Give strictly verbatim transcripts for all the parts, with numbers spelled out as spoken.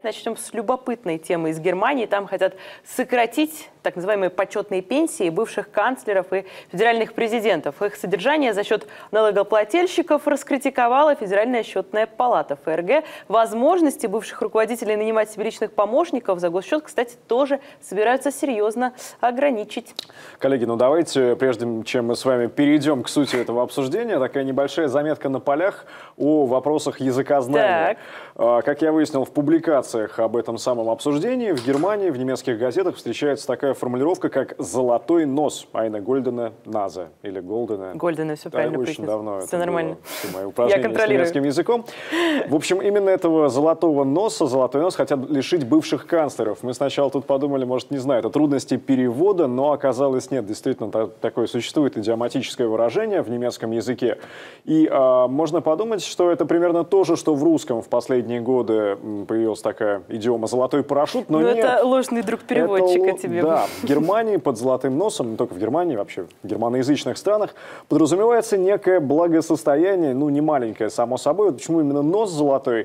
Начнем с любопытной темы из Германии. Там хотят сократить так называемые почетные пенсии бывших канцлеров и федеральных президентов. Их содержание за счет налогоплательщиков раскритиковала Федеральная счетная палата ФРГ. Возможности бывших руководителей нанимать себе личных помощников за госсчет, кстати, тоже собираются серьезно ограничить. Коллеги, ну давайте, прежде чем мы с вами перейдем к сути этого обсуждения, такая небольшая заметка на полях о вопросах языкознания. Так. Как я выяснил в публикациях об этом самом обсуждении, в Германии, в немецких газетах встречается такая формулировка, как «золотой нос», «eine goldene Nase» или «goldene». «Goldene», все правильно. Да, очень давно все это нормально. Все мои упражнения с немецким языком. В общем, именно этого золотого носа, золотой нос хотят лишить бывших канцлеров. Мы сначала тут подумали, может, не знаю, это трудности перевода, но оказалось нет. Действительно, такое существует идиоматическое выражение в немецком языке. И а, можно подумать, что это примерно то же, что в русском в последние годы появилась такая идиома «золотой парашют», но ну, нет. Это ложный друг переводчика это, тебе. Да, в Германии под золотым носом, не только в Германии, вообще в германоязычных странах, подразумевается некое благосостояние, ну, не маленькое, само собой. Вот почему именно нос золотой?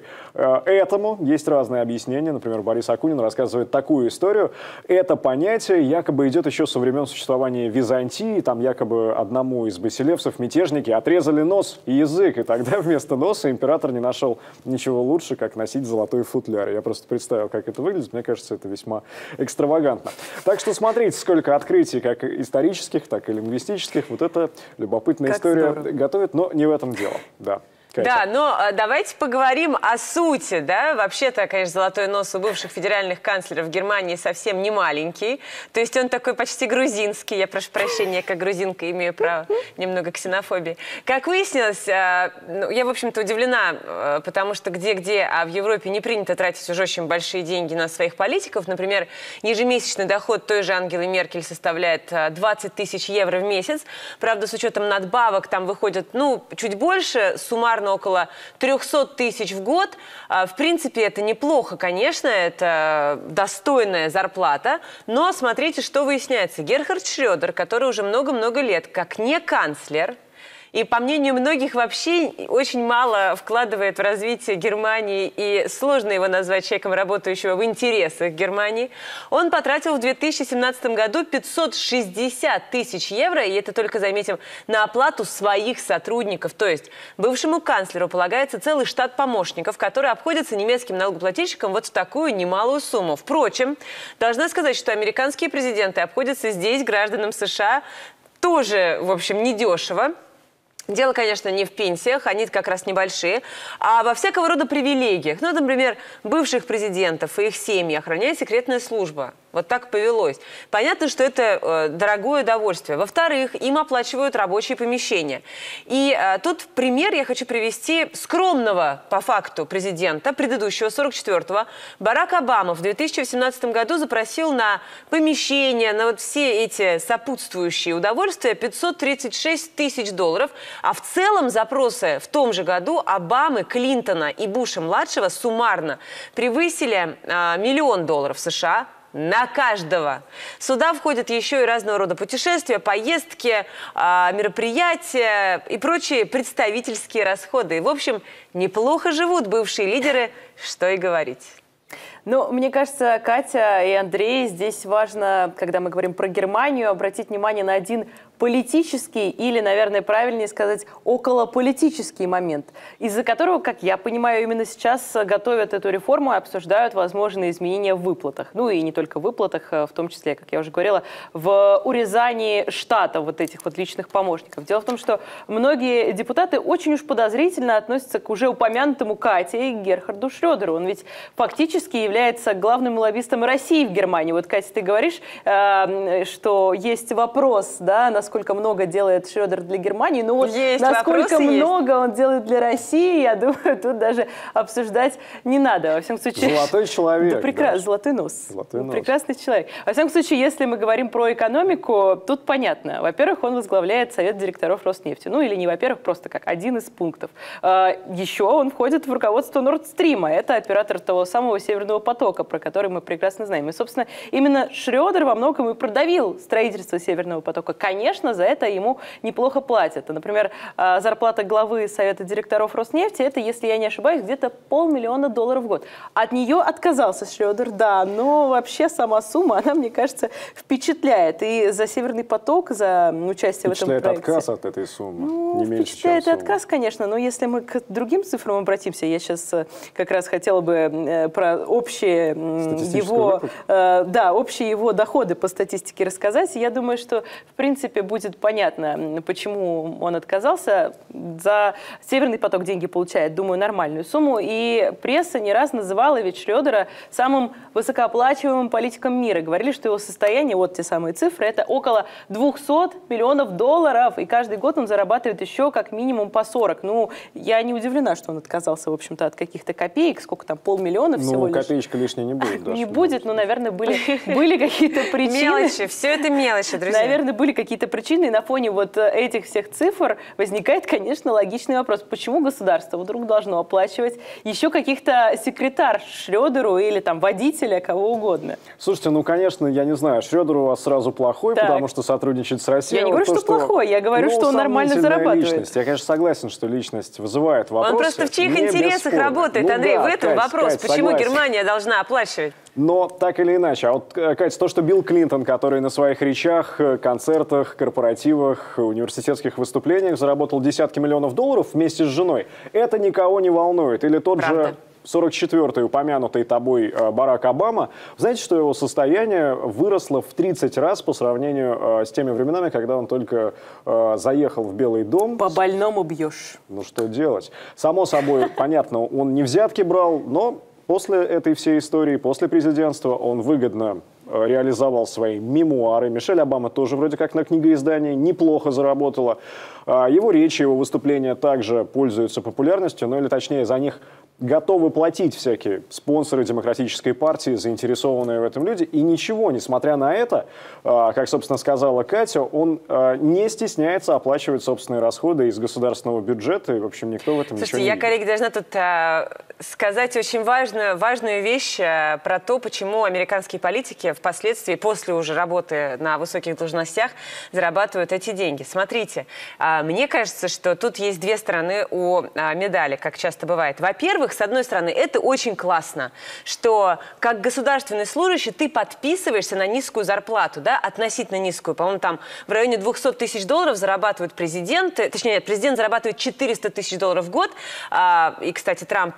Этому есть разные объяснения. Например, Борис Акунин рассказывает такую историю. Это понятие якобы идет еще со времен существования Византии. Там якобы одному из басилевсов мятежники отрезали нос и язык. И тогда вместо носа император не нашел ничего лучше, как носить золотой футляр. Я просто представил, как это выглядит. Мне кажется, это весьма экстравагантно. Так что смотрите, сколько открытий, как исторических, так и лингвистических. Вот это любопытная как история здорово. Готовит, но не в этом дело. Да. Да, но давайте поговорим о сути, да, вообще-то, конечно, золотой нос у бывших федеральных канцлеров Германии совсем не маленький, то есть он такой почти грузинский, я прошу прощения, как грузинка имею право немного ксенофобии. Как выяснилось, ну, я, в общем-то, удивлена, потому что где-где, а в Европе не принято тратить уже очень большие деньги на своих политиков, например, ежемесячный доход той же Ангелы Меркель составляет двадцать тысяч евро в месяц, правда, с учетом надбавок там выходит, ну, чуть больше, суммарно около трёхсот тысяч в год. В принципе, это неплохо, конечно, это достойная зарплата. Но смотрите, что выясняется. Герхард Шрёдер, который уже много-много лет как не канцлер, и, по мнению многих, вообще очень мало вкладывает в развитие Германии, и сложно его назвать человеком, работающего в интересах Германии. Он потратил в две тысячи семнадцатом году пятьсот шестьдесят тысяч евро, и это только, заметим, на оплату своих сотрудников. То есть бывшему канцлеру полагается целый штат помощников, которые обходятся немецким налогоплательщикам вот в такую немалую сумму. Впрочем, должна сказать, что американские президенты обходятся здесь гражданам США тоже, в общем, недешево. Дело, конечно, не в пенсиях, они как раз небольшие, а во всякого рода привилегиях. Ну, например, бывших президентов и их семьи охраняет секретная служба. Вот так повелось. Понятно, что это э, дорогое удовольствие. Во-вторых, им оплачивают рабочие помещения. И э, тут пример я хочу привести скромного, по факту, президента, предыдущего, сорок четвёртого. Барак Обама в две тысячи восемнадцатом году запросил на помещение, на вот все эти сопутствующие удовольствия пятьсот тридцать шесть тысяч долларов. А в целом запросы в том же году Обамы, Клинтона и Буша-младшего суммарно превысили э, миллион долларов США. На каждого. Сюда входят еще и разного рода путешествия, поездки, мероприятия и прочие представительские расходы. В общем, неплохо живут бывшие лидеры, что и говорить. Ну, мне кажется, Катя и Андрей, здесь важно, когда мы говорим про Германию, обратить внимание на один политический или, наверное, правильнее сказать, околополитический момент, из-за которого, как я понимаю, именно сейчас готовят эту реформу и обсуждают возможные изменения в выплатах. Ну и не только в выплатах, в том числе, как я уже говорила, в урезании штата вот этих вот личных помощников. Дело в том, что многие депутаты очень уж подозрительно относятся к уже упомянутому Кате и Герхарду Шрёдеру. Он ведь фактически является главным лоббистом России в Германии. Вот, Катя, ты говоришь, э, что есть вопрос, да, насколько много делает Шрёдер для Германии, но вот есть насколько много есть. Он делает для России, я думаю, тут даже обсуждать не надо. Во всяком случае, золотой человек. Да, прекра... да. Золотой нос. Золотой нос. Прекрасный человек. Во всяком случае, если мы говорим про экономику, тут понятно. Во-первых, он возглавляет совет директоров Роснефти. Ну или не во-первых, просто как один из пунктов. Еще он входит в руководство Нордстрима. Это оператор того самого Северного потока, про который мы прекрасно знаем. И, собственно, именно Шрёдер во многом и продавил строительство Северного потока. Конечно, конечно, за это ему неплохо платят. Например, зарплата главы Совета директоров Роснефти, это, если я не ошибаюсь, где-то полмиллиона долларов в год. От нее отказался Шредер, да, но вообще сама сумма, она, мне кажется, впечатляет. И за «Северный поток», за участие в этом проекте. Впечатляет отказ от этой суммы, ну, не меньше, впечатляет чем отказ, конечно, но если мы к другим цифрам обратимся, я сейчас как раз хотела бы э, про общие его, э, да, общие его доходы по статистике рассказать. Я думаю, что, в принципе, будет понятно, почему он отказался. За «Северный поток» деньги получает, думаю, нормальную сумму. И пресса не раз называла ведь Шредера самым высокооплачиваемым политиком мира. Говорили, что его состояние, вот те самые цифры, это около двухсот миллионов долларов. И каждый год он зарабатывает еще как минимум по сорок. Ну, я не удивлена, что он отказался, в общем-то, от каких-то копеек. Сколько там, полмиллиона всего лишь? Ну, копеечка лишней не будет. Не будет, но, наверное, были, были какие-то причины. Мелочи, все это мелочи, друзья. Наверное, были какие-то причины, и на фоне вот этих всех цифр возникает, конечно, логичный вопрос. Почему государство вдруг должно оплачивать еще каких-то секретарш Шредеру или там водителя, кого угодно? Слушайте, ну, конечно, я не знаю, Шредер у вас сразу плохой, так. потому что сотрудничает с Россией. Я не говорю, то, что, что плохой, я говорю, ну, что он нормально зарабатывает. Личность. Я, конечно, согласен, что личность вызывает вопросы. Он просто в чьих интересах работает, ну, Андрей, да, в этом Кать, вопрос. Кать, Почему согласен. Германия должна оплачивать? Но так или иначе, а вот, Катя, то, что Билл Клинтон, который на своих речах, концертах, корпоративах, университетских выступлениях заработал десятки миллионов долларов вместе с женой, это никого не волнует. Или тот Правда. же сорок четвёртый упомянутый тобой Барак Обама, знаете, что его состояние выросло в тридцать раз по сравнению с теми временами, когда он только заехал в Белый дом. По больному бьешь. Ну что делать? Само собой, понятно, он не взятки брал, но после этой всей истории, после президентства, он выгодно реализовал свои мемуары. Мишель Обама тоже вроде как на книгоиздании неплохо заработала. Его речи, его выступления также пользуются популярностью, ну или точнее за них готовы платить всякие спонсоры Демократической партии, заинтересованные в этом люди. И ничего, несмотря на это, как, собственно, сказала Катя, он не стесняется оплачивать собственные расходы из государственного бюджета. И, в общем, никто в этом Слушайте, ничего не я, видит. коллеги, должна тут а, сказать очень важную, важную вещь а, про то, почему американские политики впоследствии, после уже работы на высоких должностях, зарабатывают эти деньги. Смотрите, а, мне кажется, что тут есть две стороны у а, медали, как часто бывает. Во-первых, с одной стороны, это очень классно, что как государственный служащий ты подписываешься на низкую зарплату, да, относительно низкую. По-моему, там в районе двухсот тысяч долларов зарабатывают президенты, точнее, нет, президент зарабатывает четыреста тысяч долларов в год. А, и, кстати, Трамп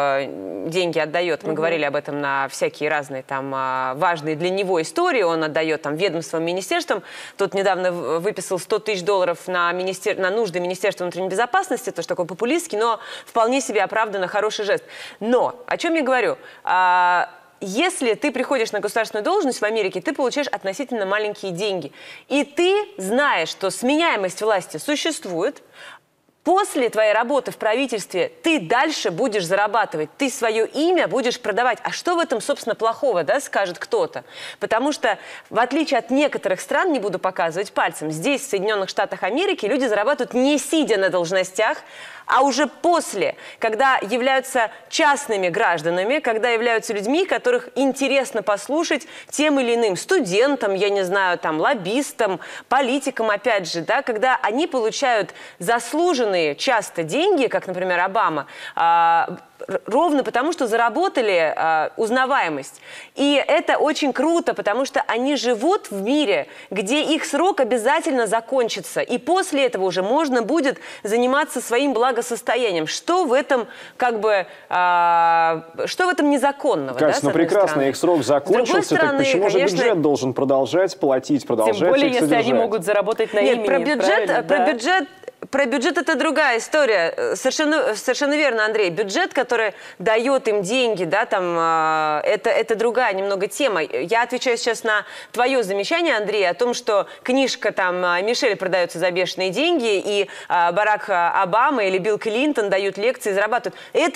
а, деньги отдает, мы угу. говорили об этом, на всякие разные там а, важные для него истории, он отдает там ведомствам, министерствам. Тут недавно выписал сто тысяч долларов на, министер... на нужды Министерства внутренней безопасности, тоже такой популистский, но вполне себе оправданно хороший жест. Но, о чем я говорю? А, если ты приходишь на государственную должность в Америке, ты получаешь относительно маленькие деньги. И ты знаешь, что сменяемость власти существует. После твоей работы в правительстве ты дальше будешь зарабатывать, ты свое имя будешь продавать. А что в этом, собственно, плохого, да, скажет кто-то? Потому что, в отличие от некоторых стран, не буду показывать пальцем, здесь, в Соединенных Штатах Америки, люди зарабатывают не сидя на должностях, а уже после, когда являются частными гражданами, когда являются людьми, которых интересно послушать тем или иным студентам, я не знаю, там, лоббистам, политикам, опять же, да, когда они получают заслуженные часто деньги, как, например, Обама, а, ровно потому, что заработали а, узнаваемость. И это очень круто, потому что они живут в мире, где их срок обязательно закончится, и после этого уже можно будет заниматься своим благосостоянием. Что в этом, как бы, а, что в этом незаконного? Кать, да, ну прекрасно, стороны? их срок закончился, стороны, так почему конечно, же бюджет должен продолжать платить, продолжать Тем более, их если содержать? они могут заработать на Нет, имени. про бюджет, про да? бюджет Про бюджет это другая история. Совершенно, совершенно верно, Андрей. Бюджет, который дает им деньги, да, там, это, это другая немного тема. Я отвечаю сейчас на твое замечание, Андрей, о том, что книжка там Мишель продается за бешеные деньги, и Барак Обама или Билл Клинтон дают лекции и зарабатывают. Это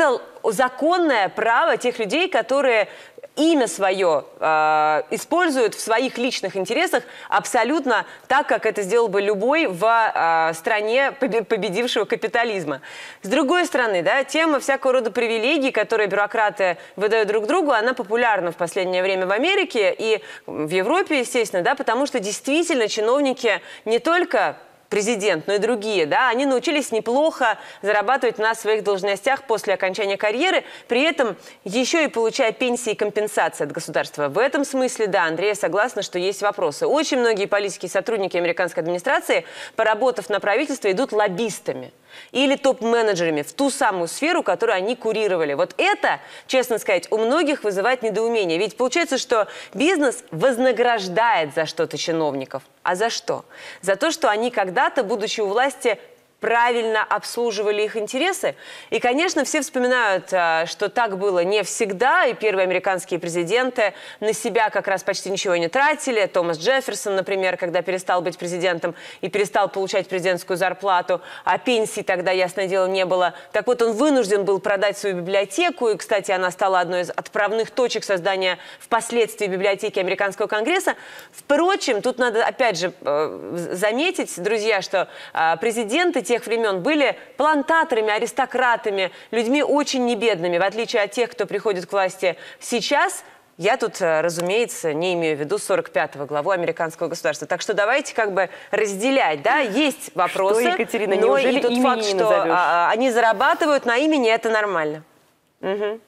законное право тех людей, которые имя свое э, используют в своих личных интересах абсолютно так, как это сделал бы любой в э, стране победившего капитализма. С другой стороны, да, тема всякого рода привилегий, которые бюрократы выдают друг другу, она популярна в последнее время в Америке и в Европе, естественно, да, потому что действительно чиновники не только президент, но и другие, да, они научились неплохо зарабатывать на своих должностях после окончания карьеры, при этом еще и получая пенсии и компенсации от государства. В этом смысле, да, Андрея согласна, что есть вопросы. Очень многие политики и сотрудники американской администрации, поработав на правительстве, идут лоббистами или топ-менеджерами в ту самую сферу, которую они курировали. Вот это, честно сказать, у многих вызывает недоумение. Ведь получается, что бизнес вознаграждает за что-то чиновников. А за что? За то, что они когда-то, будучи у власти, правильно обслуживали их интересы. И, конечно, все вспоминают, что так было не всегда, и первые американские президенты на себя как раз почти ничего не тратили. Томас Джефферсон, например, когда перестал быть президентом и перестал получать президентскую зарплату, а пенсии тогда, ясное дело, не было. Так вот, он вынужден был продать свою библиотеку, и, кстати, она стала одной из отправных точек создания впоследствии библиотеки Американского конгресса. Впрочем, тут надо, опять же, заметить, друзья, что президенты тех времен были плантаторами, аристократами, людьми очень небедными, в отличие от тех, кто приходит к власти сейчас. Я тут, разумеется, не имею в виду сорок пятого главу американского государства. Так что давайте как бы разделять, да, есть вопросы, что, Екатерина, но и тот имени факт, не что назовешь? а, они зарабатывают на имени, это нормально. Угу.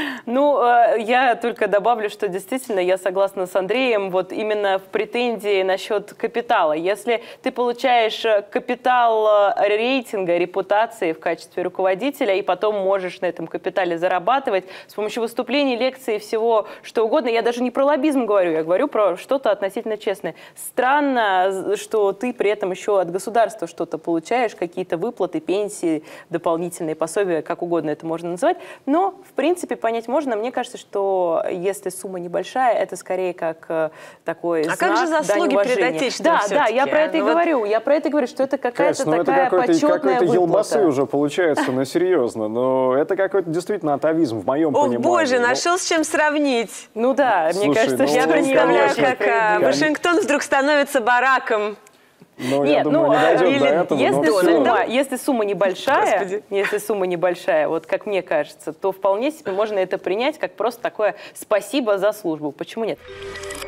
Ну, я только добавлю, что действительно я согласна с Андреем вот именно в претензии насчет капитала. Если ты получаешь капитал рейтинга, репутации в качестве руководителя, и потом можешь на этом капитале зарабатывать с помощью выступлений, лекций, всего что угодно, я даже не про лоббизм говорю, я говорю про что-то относительно честное. Странно, что ты при этом еще от государства что-то получаешь, какие-то выплаты, пенсии, дополнительные пособия, как угодно это можно называть, но в принципе понять можно. Мне кажется, что если сумма небольшая, это скорее как э, такой а знак, как же заслуги перед Отечеством? Да, да, я про это и ну, говорю. Вот... Я про это и говорю, что это какая-то ну, такая это почетная какой-то выплата. елбасы уже получается, ну серьезно. Но это какой-то действительно атовизм в моем Ох, понимании. боже, но... нашел с чем сравнить. Ну да, Слушай, мне кажется, ну, что Я представляю, конечно, как а, Вашингтон вдруг становится бараком. Ну, Нет, я думаю, ну, не дойдет или, до этого. если, но сумма, если сумма небольшая, Господи. если сумма небольшая, вот как мне кажется, то вполне себе можно это принять как просто такое спасибо за службу. Почему нет?